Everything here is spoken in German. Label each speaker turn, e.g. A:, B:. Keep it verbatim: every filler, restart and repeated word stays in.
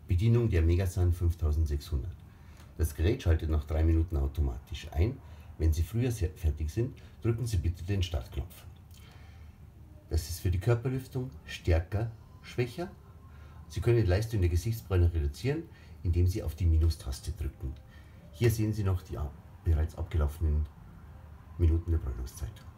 A: Bedienung der Megasun fünftausendsechshundert. Das Gerät schaltet nach drei Minuten automatisch ein. Wenn Sie früher fertig sind, drücken Sie bitte den Startknopf. Das ist für die Körperlüftung stärker, schwächer. Sie können die Leistung der Gesichtsbräune reduzieren, indem Sie auf die Minustaste drücken. Hier sehen Sie noch die bereits abgelaufenen Minuten der Bräunungszeit.